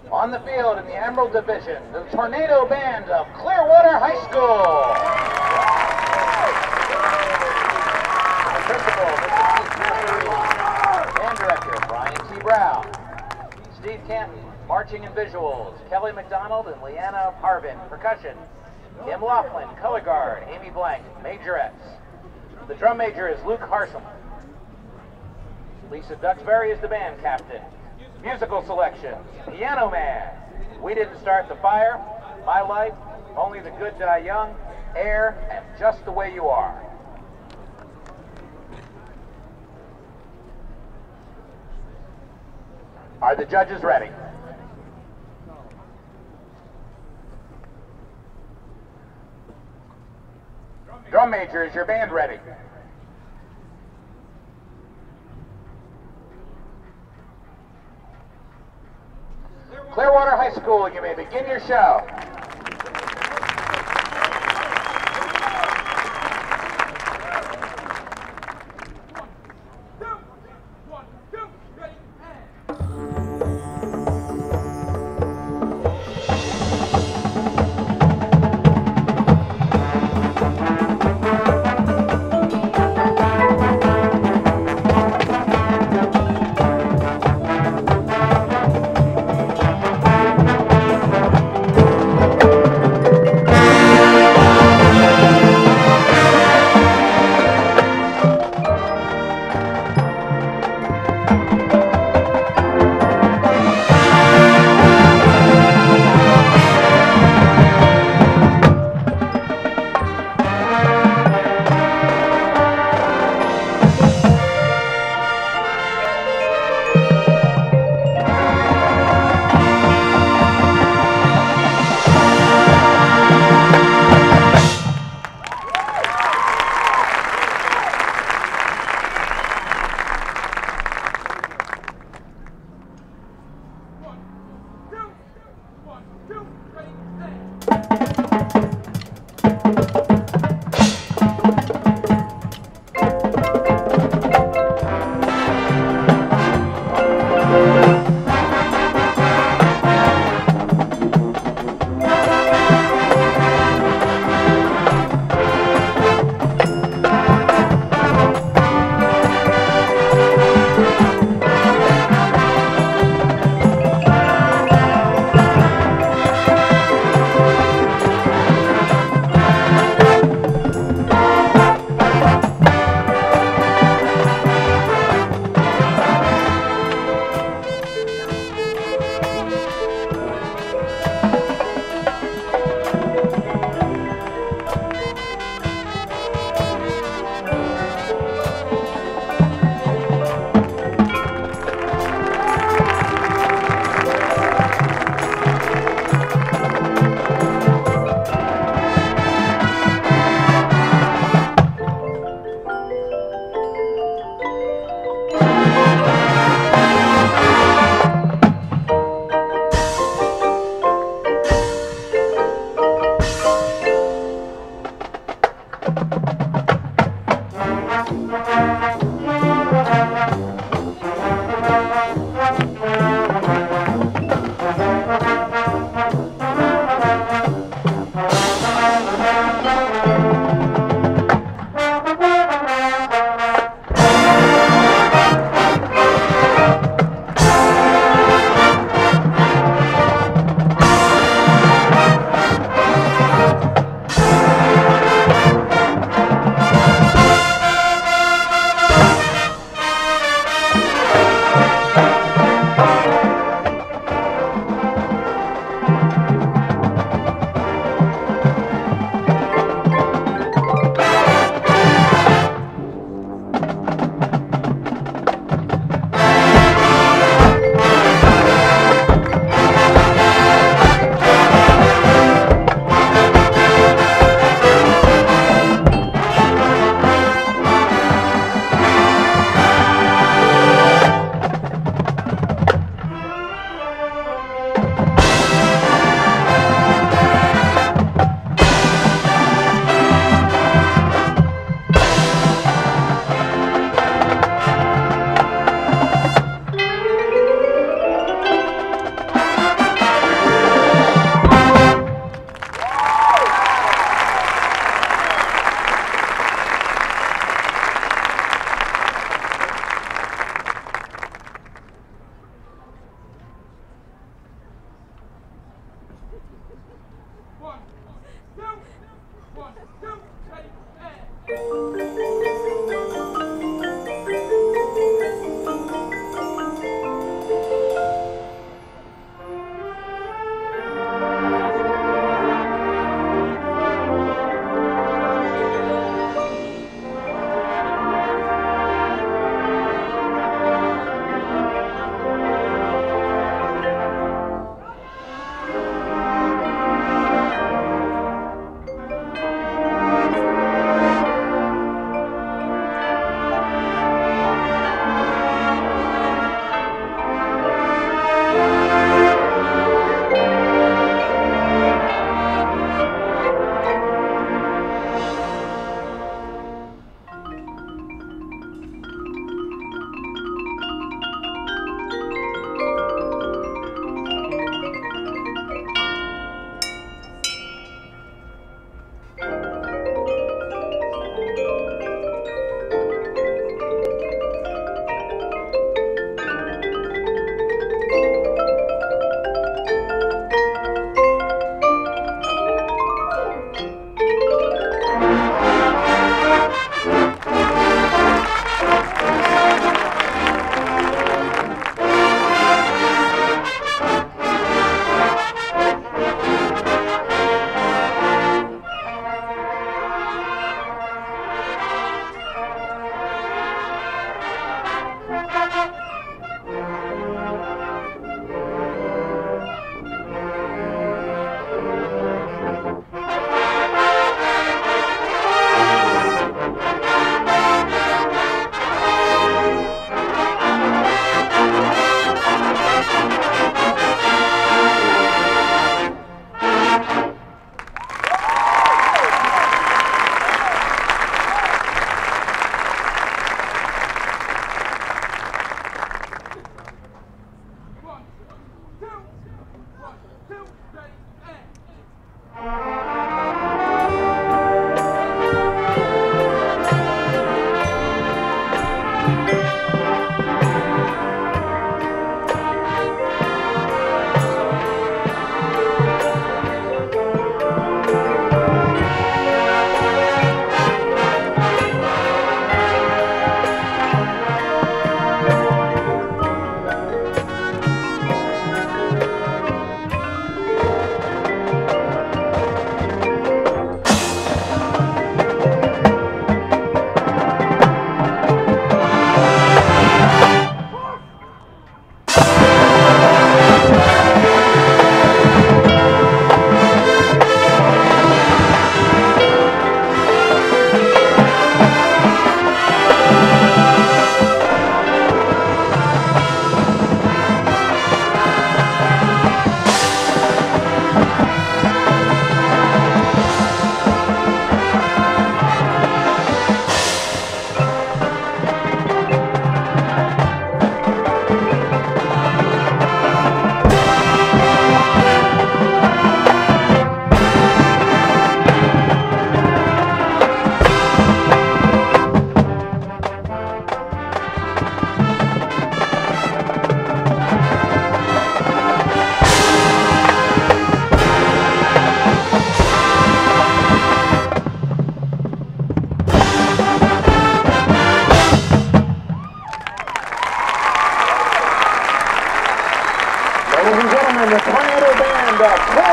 On the field in the Emerald Division, the Tornado Band of Clearwater High School. Principal, Mr. Keith Casserini. Band Director, Brian T. Brown. Steve Canton, marching and visuals, Kelly McDonald and Leanna Harvin. Percussion, Kim Laughlin. Color guard, Amy Blank. Majorettes. The drum major is Luke Harsham. Lisa Duxbury is the band captain. Musical selection, Piano Man, We Didn't Start the Fire, My Life, Only the Good Die Young, Air, and Just the Way You Are. Are the judges ready? Drum major, is your band ready? Clearwater High School, you may begin your show. Ladies and gentlemen, the Tornado Band of